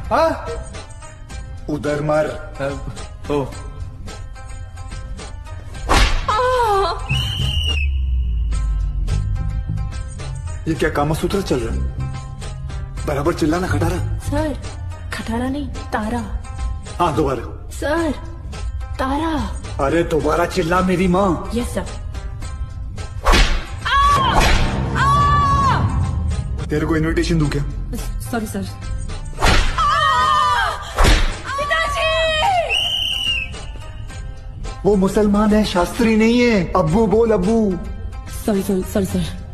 हाँ उधर मार। ओ ये क्या कामसूत्र चल रहा है? बराबर चिल्लाना खटारा। सर खटारा नहीं तारा। हाँ दोबारा। सर तारा। अरे दोबारा चिल्ला मेरी माँ। Yes sir. तेरे को इनविटेशन दूं क्या? Sorry sir. वो मुसलमान है, शास्त्री नहीं है। अब्बू बोल अब्बू। Sorry sorry sorry sir.